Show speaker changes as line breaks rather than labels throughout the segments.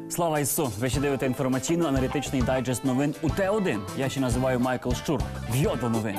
Слава Ісу! Ви ще дивите інформаційно-аналітичний дайджест новин у Т1. Я ще називаю Майкл Щур. В'йо до новин.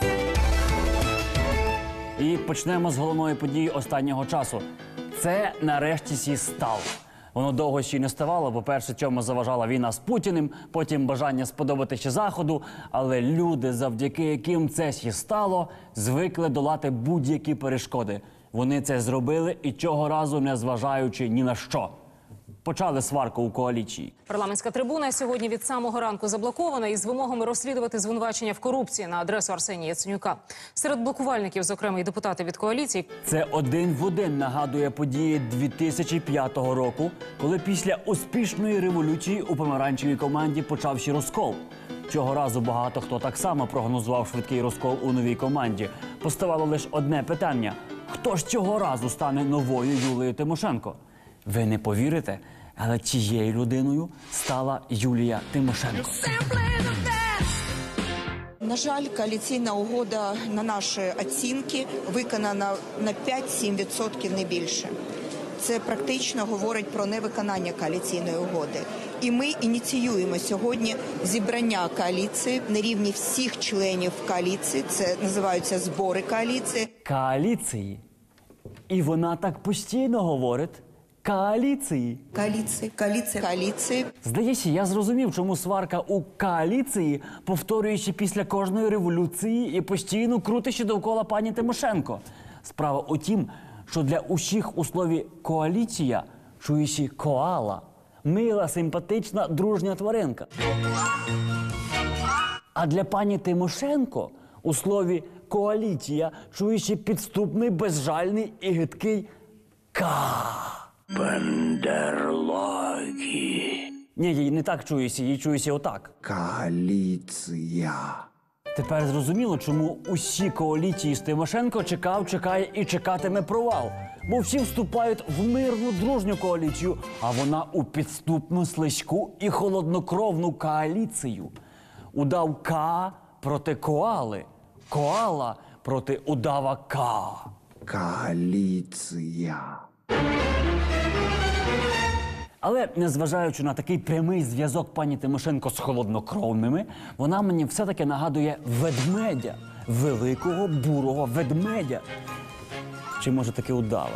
І почнемо з головної події останнього часу. Це нарешті сі стало. Воно довго ще й не ставало. По-перше, цьому заважала війна з Путіним, потім бажання сподобатися Заходу. Але люди, завдяки яким це сі стало, звикли долати будь-які перешкоди. Вони це зробили і цього разу не зважаючи ні на що. Почали сварку у коаліції.
Парламентська трибуна сьогодні від самого ранку заблокована із вимогами розслідувати звинувачення в корупції на адресу Арсенія Яценюка. Серед блокувальників, зокрема, і депутати від коаліції.
Це один в один нагадує події 2005 року, коли після успішної революції у помаранчевій команді почався розкол. Цього разу багато хто так само прогнозував швидкий розкол у новій команді. Поставало лише одне питання – хто ж цього разу стане новою Юлією Тимошенко? Ви не повірите, але цією людиною стала Юлія Тимошенко.
На жаль, коаліційна угода, на наші оцінки, виконана на 5-7%, не більше. Це практично говорить про невиконання коаліційної угоди. І ми ініціюємо сьогодні зібрання коаліції на рівні всіх членів коаліції. Це називаються збори коаліції.
Коаліції? І вона так постійно говорить. Коаліції.
Коаліції.
Здається, я зрозумів, чому сварка у коаліції повторюючи після кожної революції і постійно крутячи довкола пані Тимошенко. Справа у тім, що для усіх у слові «коаліція» чуєш коала. Мила, симпатична, дружня тваринка. А для пані Тимошенко у слові «коаліція» чуєш підступний, безжальний і гидкий «ка». Бандерлоги. Ні, їй не так чуюся, їй чуюся отак.
Коаліція.
Тепер зрозуміло, чому усі коаліції з Тимошенко чекає і чекатиме провал. Бо всі вступають в мирну, дружню коаліцію, а вона у підступну, слизьку і холоднокровну коаліцію. Удав К проти коали, коала проти удава К.
Коаліція.
Але, незважаючи на такий прямий зв'язок пані Тимошенко з холоднокровними, вона мені все-таки нагадує ведмедя. Великого бурого ведмедя. Чи, може, таки удава?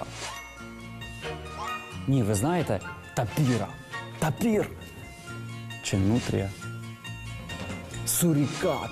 Ні, ви знаєте, тапіра. Тапір. Чи нутрія? Сурікат.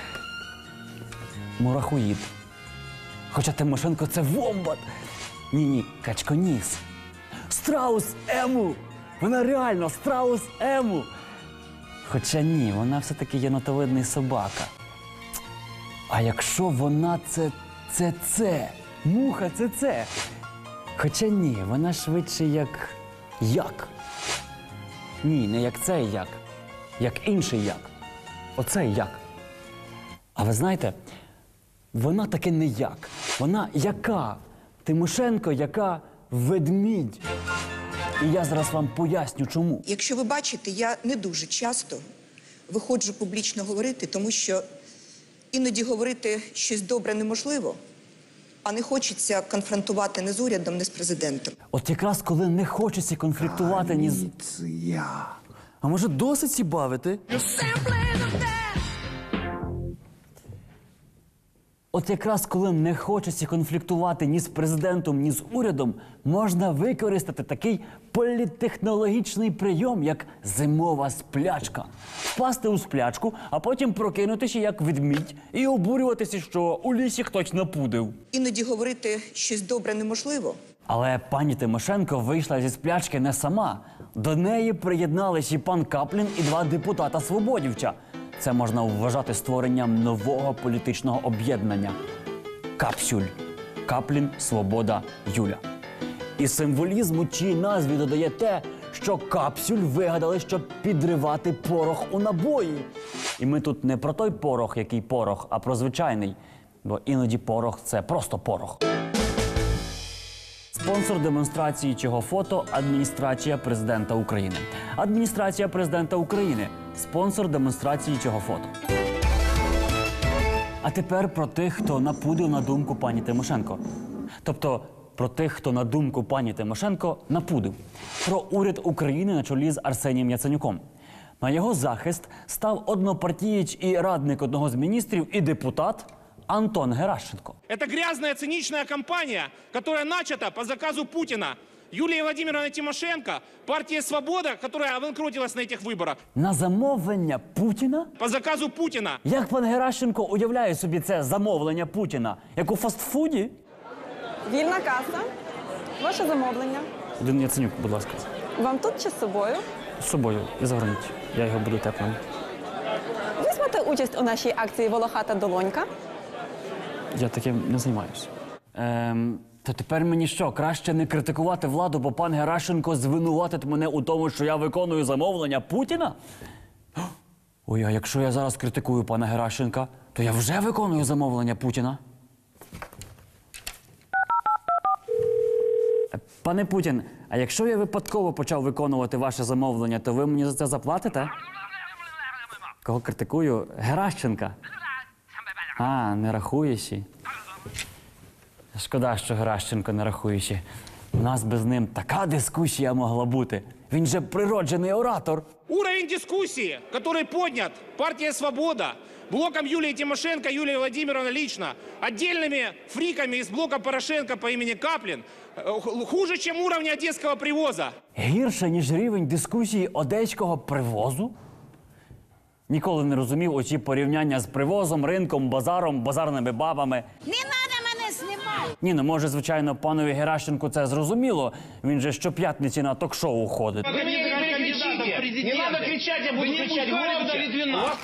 Мурахоїд. Хоча Тимошенко – це вомбат. Ні, качконіс. Страус Ему! Вона реально страус Ему! Хоча ні, вона все-таки єнотовидний собака. А якщо вона це? Муха це? Хоча ні, вона швидше як. Ні, не як цей як. Як інший як. Оцей як. А ви знаєте, вона таки не як. Вона яка? Тимошенко яка ведмідь. І я зараз вам поясню, чому.
Якщо ви бачите, я не дуже часто виходжу публічно говорити, тому що іноді говорити щось добре неможливо, а не хочеться конфронтувати не з урядом, не з президентом.
От якраз коли не хочеться конфліктувати ні з...
Коаліція.
А може досить ці бавити? От якраз коли не хочеться конфліктувати ні з президентом, ні з урядом, можна використати такий політтехнологічний прийом, як зимова сплячка. Впасти у сплячку, а потім прокинутися як ведмідь і обурюватися, що у лісі хтось напудив.
Іноді говорити щось добре неможливо.
Але пані Тимошенко вийшла зі сплячки не сама. До неї приєдналися і пан Каплін, і два депутата-свободівця. Це можна вважати створенням нового політичного об'єднання. Капсюль. Каплін, Свобода, Юля. І символізму цій назві додає те, що капсюль вигадали, щоб підривати порох у набої. І ми тут не про той порох, який порох, а про звичайний. Бо іноді порох – це просто порох. Спонсор демонстрації цього фото – Адміністрація Президента України. Адміністрація Президента України – спонсор демонстрації цього фото. А тепер про тих, хто напудив на думку пані Тимошенко. Тобто про тих, хто, на думку пані Тимошенко, напудив. Про уряд України на чолі з Арсенієм Яценюком. На його захист став однопартієць і радник одного з міністрів, і депутат Антон Геращенко.
Это грязная, циничная кампания, которая начата по заказу Путина. Юлия Владимировна Тимошенко, партия «Свобода», которая обанкротилась на этих выборах.
На замовлення Путіна?
По заказу Путина.
Як пан Геращенко уявляє собі це замовлення Путіна? Як у фастфуді?
Вільна каса. Ваше замовлення.
Один Яценюк, будь ласка.
Вам тут чи з собою?
З собою і загорніть. Я його буду теплим.
Візьмете участь у нашій акції «Волохата долонька».
Я таким не займаюся. То тепер мені що, краще не критикувати владу, бо пан Геращенко звинуватить мене у тому, що я виконую замовлення Путіна? Ой, а якщо я зараз критикую пана Геращенка, то я вже виконую замовлення Путіна. Пане Путін, а якщо я випадково почав виконувати ваше замовлення, то ви мені за це заплатите? Кого критикую? Геращенка. А, не рахуєші. Шкода, що Геращенко не рахуючи. У нас без ним така дискусія могла бути. Він же природжений оратор.
Уровень дискуссии, который поднят партия «Свобода», блоком Юлии Тимошенко, Юлии Владимировны лично, отдельными фриками из блока Порошенко по имени Каплин, хуже, чем уровень одесского привоза.
Гірше, ніж рівень дискусії одеського привозу? Ніколи не розумів оці порівняння з привозом, ринком, базаром, базарними бабами.
Не надо мене знімати!
Ні, ну може, звичайно, панові Геращенку це зрозуміло. Він же щоп'ятниці на ток-шоу ходить.
Вы мне не кричите! Не надо кричать, я буду кричать громче!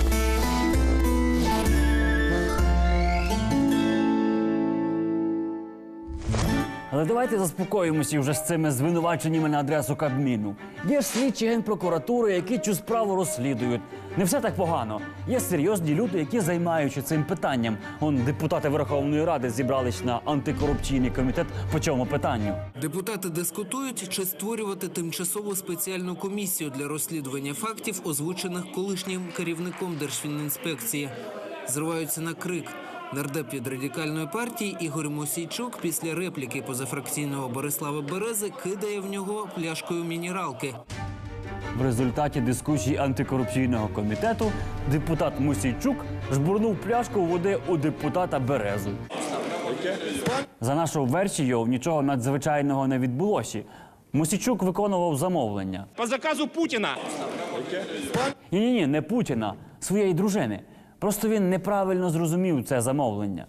Але давайте заспокоїмося вже з цими звинуваченнями на адресу Кабміну. Є ж слідчі Генпрокуратури, які цю справу розслідують. Не все так погано. Є серйозні люди, які займаються цим питанням. Депутати Верховної Ради зібрались на антикорупційний комітет по цьому питанню.
Депутати дискутують, чи створювати тимчасову спеціальну комісію для розслідування фактів, озвучених колишнім керівником Держфінінспекції. Зриваються на крик. Нардеп від Радикальної партії Ігор Мосійчук після репліки позафракційного Борислава Берези кидає в нього пляшкою мінералки.
В результаті дискусії антикорупційного комітету депутат Мосійчук жбурнув пляшку води у депутата Березу. За нашою версією, нічого надзвичайного не відбулося. Мосійчук виконував замовлення.
По заказу Путина.
Ні, не Путіна, своєї дружини. Просто він неправильно зрозумів це замовлення.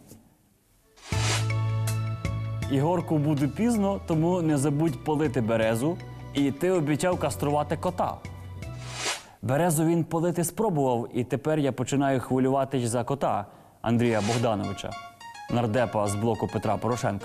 Ігорку, буду пізно, тому не забудь полити Березу. І ти обіцяв каструвати кота. Березу він полити спробував, і тепер я починаю хвилюватись за кота Андрія Богдановича, нардепа з блоку Петра Порошенка.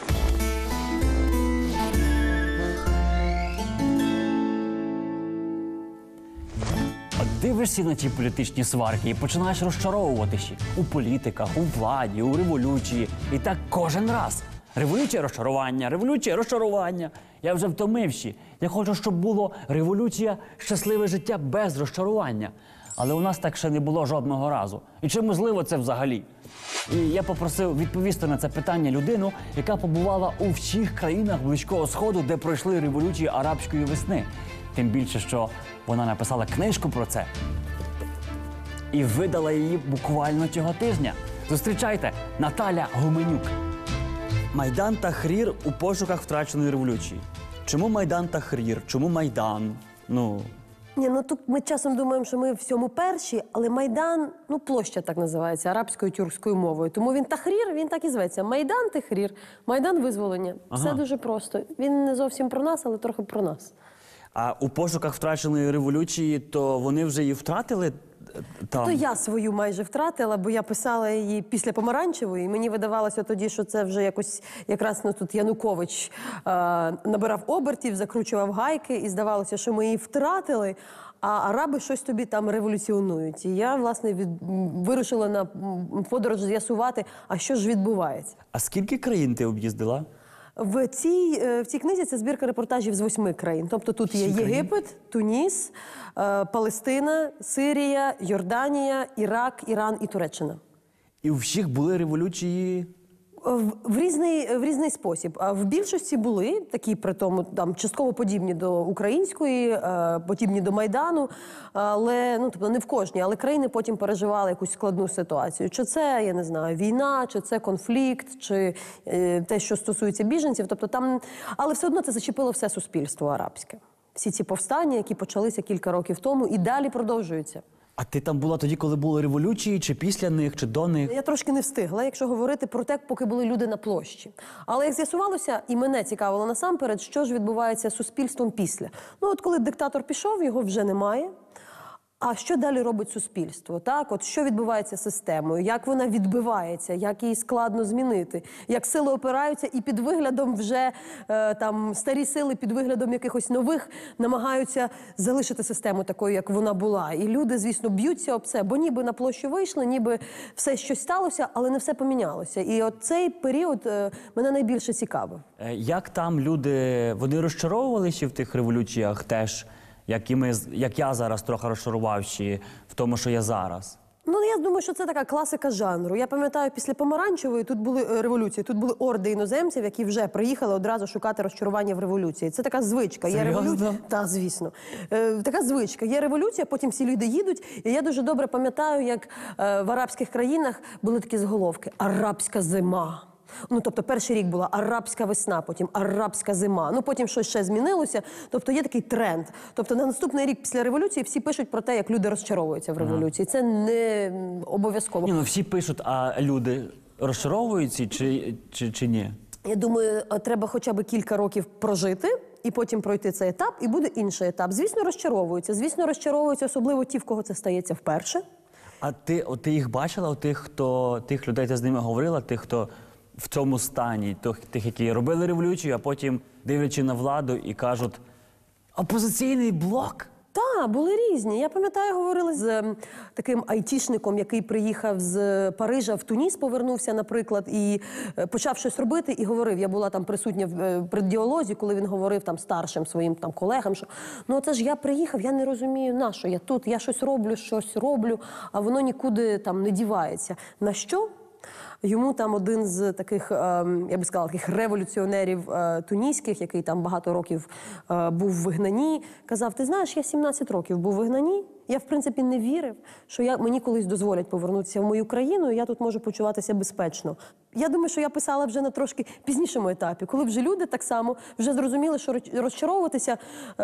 От дивишся на ті політичні сварки і починаєш розчаровуватися у політиках, у владі, у революції. І так кожен раз. Революція, розчарування, революція, розчарування. Я вже втомився. Я хочу, щоб було революція, щасливе життя без розчарування. Але у нас так ще не було жодного разу. І чи можливо це взагалі? І я попросив відповісти на це питання людину, яка побувала у всіх країнах Близького Сходу, де пройшли революції арабської весни. Тим більше, що вона написала книжку про це. І видала її буквально цього тижня. Зустрічайте, Наталя Гуменюк. Майдан Тахрір у пошуках втраченої революції. Чому Майдан Тахрір? Чому Майдан?
Ні, тут ми часом думаємо, що ми в всьому перші, але Майдан, площа так називається, арабською тюркською мовою. Тому він Тахрір, він так і зветься. Майдан Тахрір, Майдан визволення. Все дуже просто. Він не зовсім про нас, але трохи про нас.
А у пошуках втраченої революції, то вони вже її втратили там?
То я свою майже втратила, бо я писала її після Помаранчевої, і мені видавалося тоді, що це вже якось, якраз тут Янукович набирав обертів, закручував гайки, і здавалося, що ми її втратили, а араби щось тобі там революціонують. І я, власне, вирушила на подорож з'ясувати, а що ж відбувається.
А скільки країн ти об'їздила?
В цій книзі це збірка репортажів з 8 країн. Тобто тут є Єгипет, Туніс, Палестина, Сирія, Йорданія, Ірак, Іран і Туреччина.
І у всіх були революції
В різний спосіб. А в більшості були такі, при тому, там, частково подібні до української, подібні до Майдану, але, ну, тобто не в кожній, але країни потім переживали якусь складну ситуацію. Чи це, я не знаю, війна, чи це конфлікт, чи те, що стосується біженців. Тобто там, але все одно це зачепило все суспільство арабське. Всі ці повстання, які почалися кілька років тому і далі продовжуються.
А ти там була тоді, коли були революції, чи після них, чи до них?
Я трошки не встигла, якщо говорити про те, поки були люди на площі. Але як з'ясувалося, і мене цікавило насамперед, що ж відбувається з суспільством після. Ну от коли диктатор пішов, його вже немає. А що далі робить суспільство? Так, от що відбувається з системою, як вона відбивається, як її складно змінити, як сили опираються і під виглядом вже там старі сили під виглядом якихось нових намагаються залишити систему такою, як вона була. І люди, звісно, б'ються об це, бо ніби на площу вийшли, ніби все щось сталося, але не все помінялося. І от цей період мене найбільше цікавив.
Як там люди, вони розчаровувалися в тих революціях теж, як я зараз трохи розчарувавши в тому, що я зараз?
Ну, я думаю, що це така класика жанру. Я пам'ятаю, після Помаранчевої тут були революції, тут були орди іноземців, які вже приїхали одразу шукати розчарування в революції. Це така звичка. Є революція. Так, звісно. Така звичка. Є революція, потім всі люди їдуть. І я дуже добре пам'ятаю, як в арабських країнах були такі заголовки «Арабська зима». Ну, тобто, перший рік була арабська весна, потім арабська зима. Ну, потім щось ще змінилося. Тобто, є такий тренд. Тобто, на наступний рік після революції всі пишуть про те, як люди розчаровуються в революції. Це не обов'язково.
Ні, ну всі пишуть, а люди розчаровуються чи ні?
Я думаю, треба хоча б кілька років прожити, і потім пройти цей етап, і буде інший етап. Звісно, розчаровуються. Звісно, розчаровуються особливо ті, в кого це стається вперше.
А ти їх бачила, тих людей, ти з ними говорила, тих, хто в цьому стані, тих, які робили революцію, а потім дивлячи на владу і кажуть, опозиційний блок?
Так, були різні. Я пам'ятаю, говорили з таким айтішником, який приїхав з Парижа в Туніс, повернувся, наприклад, і почав щось робити, і говорив, я була там присутня при діалозі, коли він говорив там старшим своїм там колегам, що ну це ж я приїхав, я не розумію, на що я тут, я щось роблю, а воно нікуди там не дівається. На що? Йому там один з таких, я би сказала, таких революціонерів туніських, який там багато років був в вигнанні, казав, ти знаєш, я 17 років був в вигнанні, я, в принципі, не вірив, що мені колись дозволять повернутися в мою країну, і я тут можу почуватися безпечно. Я думаю, що я писала вже на трошки пізнішому етапі, коли вже люди так само вже зрозуміли, що розчаровуватися,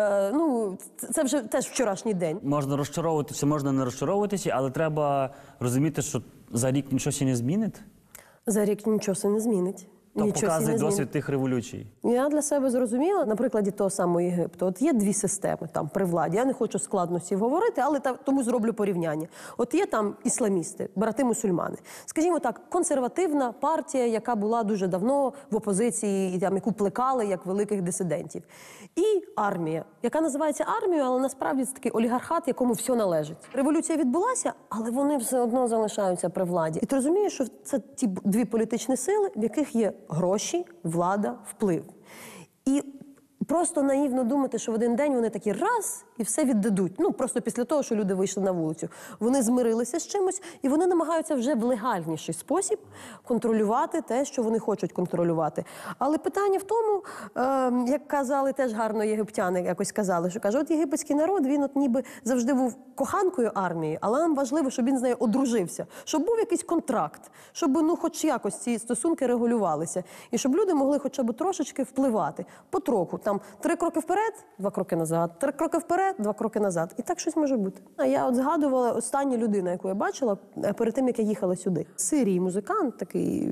ну, це вже теж вчорашній день.
Можна розчаровуватися, можна не розчаровуватися, але треба розуміти, що за рік нічого ще не змінить?
За рік нічого не змінить.
То показує досвід тих революцій.
Я для себе зрозуміла, на прикладі того самого Єгипту. От є дві системи там при владі. Я не хочу складностей говорити, але тому зроблю порівняння. От є там ісламісти, брати-мусульмани. Скажімо так, консервативна партія, яка була дуже давно в опозиції, і там, яку плекали як великих дисидентів. І армія, яка називається армією, але насправді це такий олігархат, якому все належить. Революція відбулася, але вони все одно залишаються при владі. І ти розумієш, що це ті дві політичні сили, в яких є гроші, влада, вплив. І просто наївно думати, що в один день вони такі раз і все віддадуть. Ну, просто після того, що люди вийшли на вулицю. Вони змирилися з чимось, і вони намагаються вже в легальніший спосіб контролювати те, що вони хочуть контролювати. Але питання в тому, як казали теж гарно єгиптяни, якось казали, що кажуть, от єгипетський народ, він от ніби завжди був коханкою армії, але нам важливо, щоб він з нею одружився, щоб був якийсь контракт, щоб, ну, хоч якось ці стосунки регулювалися, і щоб люди могли хоча б трошечки впливати, потроху, там 3 кроки вперед, 2 кроки назад, 3 кроки вперед, 2 кроки назад. І так щось може бути. А я от згадувала останню людину, яку я бачила перед тим, як я їхала сюди. Сирій музикант такий,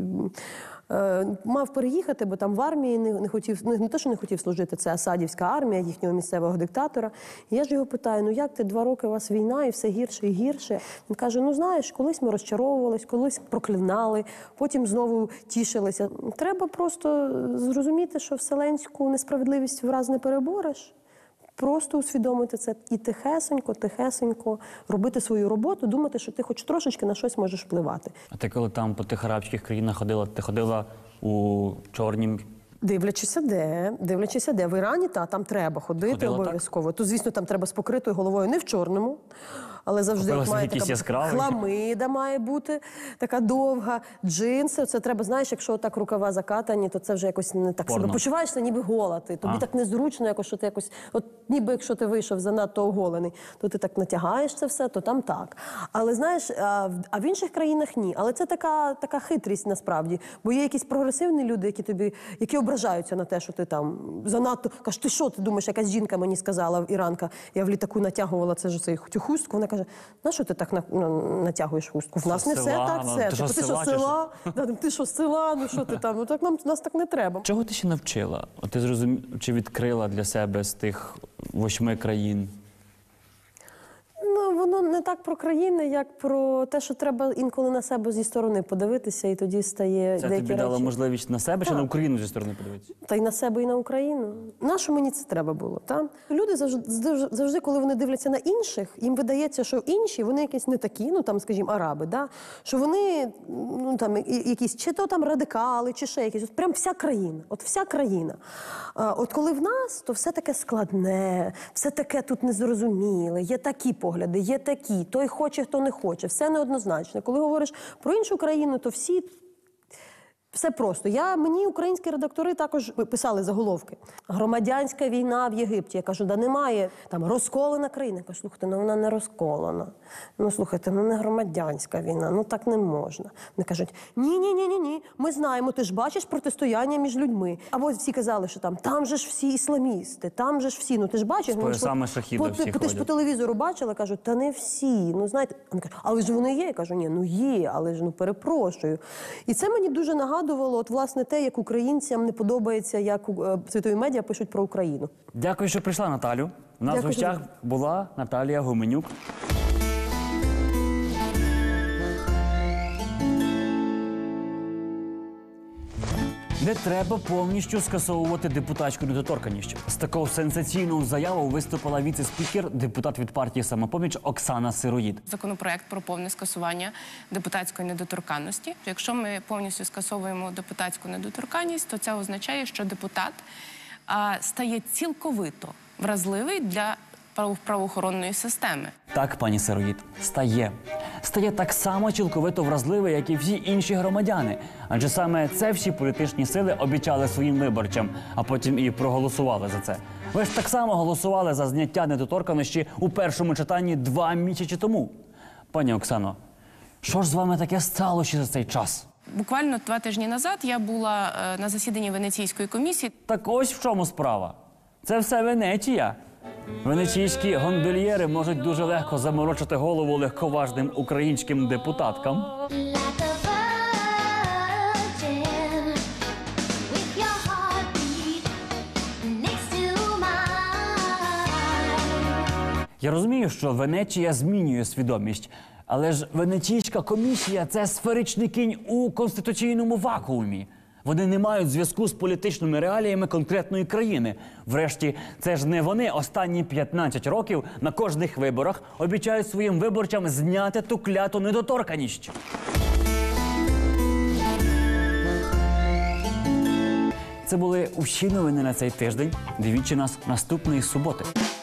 мав переїхати, бо там в армії не хотів, не те, що не хотів служити, це Асадівська армія, їхнього місцевого диктатора. І я ж його питаю, ну як ти, 2 роки у вас війна і все гірше і гірше? Він каже, ну знаєш, колись ми розчаровувались, колись проклинали, потім знову тішилися. Треба просто зрозуміти, що вселенську несправедливість враз не перебореш. Просто усвідомити це і тихесенько робити свою роботу, думати, що ти хоч трошечки на щось можеш впливати.
А ти коли там по тих арабських країнах ходила, ти ходила у чорнім?
Дивлячися де. В Ірані, там треба ходити обов'язково. То, звісно, там треба з покритою головою не в чорному, але завжди
Купила
має
якийсь
така
яскравий.
хламида має бути, така довга, джинси. Це треба, знаєш, якщо так рукава закатані, то це вже якось не так
Порно.
себе почуваєшся, ніби гола ти. Тобі так незручно, якось, що ти якось, от ніби якщо ти вийшов занадто оголений, то ти так натягаєш це все, то там так. Але знаєш, а в інших країнах ні. Але це така хитрість насправді. Бо є якісь прогресивні люди, які ображаються на те, що ти там занадто кажуть, ти що, ти думаєш, якась жінка мені сказала, іранка, я в літаку натягувала цю хустку, вона каже, на що ти так натягуєш хустку? В нас не все
села?
так, все.
Ти що,
Ти що,
з села чи
села? Ти що, з села? Ну що ти там? Ну так нас так не треба.
Чого ти ще навчила? От ти чи відкрила для себе з тих 8 країн?
Ну, воно не так про країни, як про те, що треба інколи на себе зі сторони подивитися, і тоді стає
Це
деякі
тобі дало
речі.
можливість на себе чи на Україну зі сторони подивитися?
Та й на себе, і на Україну. Нащо мені це треба було? Та? Люди завжди, коли вони дивляться на інших, їм видається, що інші, вони якісь не такі, ну там, скажімо, араби, да? Що вони, ну там, якісь, чи то там радикали, чи ще якісь. От прям вся країна, от вся країна. От коли в нас, то все таке складне, все таке тут незрозуміле, є такі погляди, є такі, той хоче, хто не хоче, все неоднозначно. Коли говориш про іншу країну, то все просто. Мені українські редактори також писали заголовки. Громадянська війна в Єгипті. Я кажу, да немає. Там розколена країна. Я кажу, слухайте, ну вона не розколена. Ну слухайте, ну не громадянська війна, ну так не можна. Вони кажуть, ні, ми знаємо, ти ж бачиш протистояння між людьми. Або всі казали, що там же ж всі ісламісти, там же ж всі, ну ти ж бачиш.
З поясами шахіда всі
ти ж по
ходять.
телевізору бачила, кажуть, та не всі. Ну знаєте, вони кажуть, але ж вони є. Я кажу, ні, ну є, але ж ну перепрошую. І це мені дуже нагадувало, от власне те, як українцям не подобається, як світові медіа пишуть про Україну.
Дякую, що прийшла, Наталю. У нас в
Дякую.
гостях була Наталія Гуменюк. Не треба повністю скасовувати депутатську недоторканність. З такою сенсаційною заявою виступила віце-спікер, депутат від партії «Самопоміч» Оксана Сироїд.
Законопроект про повне скасування депутатської недоторканності. Якщо ми повністю скасовуємо депутатську недоторканність, то це означає, що депутат стає цілковито вразливий для правоохоронної системи.
Так, пані Сироїд, стає. Стає так само цілковито вразливий, як і всі інші громадяни. Адже саме це всі політичні сили обіцяли своїм виборцям, а потім і проголосували за це. Ви ж так само голосували за зняття недоторканності у першому читанні 2 місяці тому. Пані Оксано, що ж з вами таке сталося за цей час?
Буквально 2 тижні назад я була на засіданні Венеційської комісії.
Так ось в чому справа. Це все Венеція. Венеційські гондольєри можуть дуже легко заморочити голову легковажним українським депутаткам. Я розумію, що Венеція змінює свідомість, але ж Венеційська комісія – це сферичний кінь у конституційному вакуумі. Вони не мають зв'язку з політичними реаліями конкретної країни. Врешті, це ж не вони останні 15 років на кожних виборах обіцяють своїм виборцям зняти ту кляту недоторканність. Це були усі новини на цей тиждень. Дивіться нас наступної суботи.